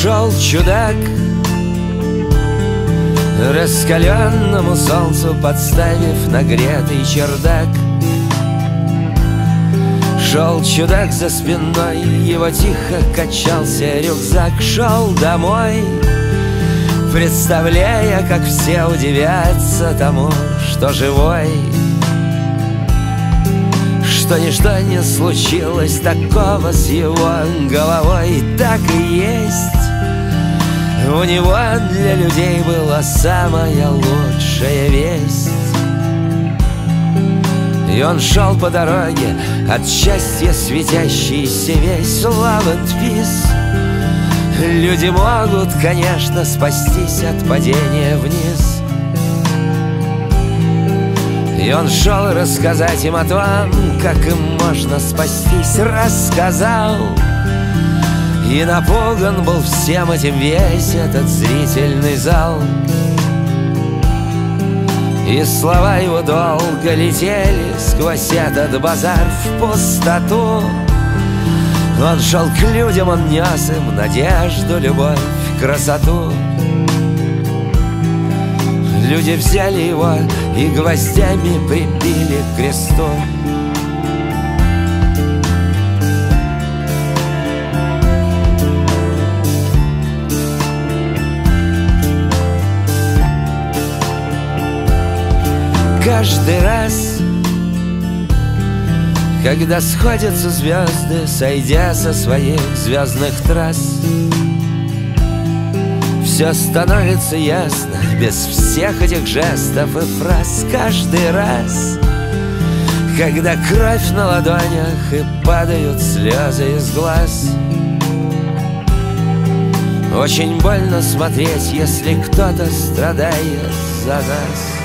Шел чудак, раскаленному солнцу подставив нагретый чердак. Шел чудак, за спиной его тихо качался рюкзак. Шел домой, представляя, как все удивятся тому, что живой, что ничто не случилось такого с его головой. Так и есть, у него для людей была самая лучшая весть. И он шел по дороге, от счастья светящийся весь. Love and peace. Люди могут, конечно, спастись от падения вниз. И он шел рассказать им о том, как им можно спастись. Рассказал, и напуган был всем этим весь этот зрительный зал. И слова его долго летели сквозь этот базар в пустоту. Он шел к людям, он нес им надежду, любовь, красоту. Люди взяли его и гвоздями прибили к кресту. Каждый раз, когда сходятся звезды, сойдя со своих звездных трасс, все становится ясно без всех этих жестов и фраз. Каждый раз, когда кровь на ладонях и падают слезы из глаз, очень больно смотреть, если кто-то страдает за нас.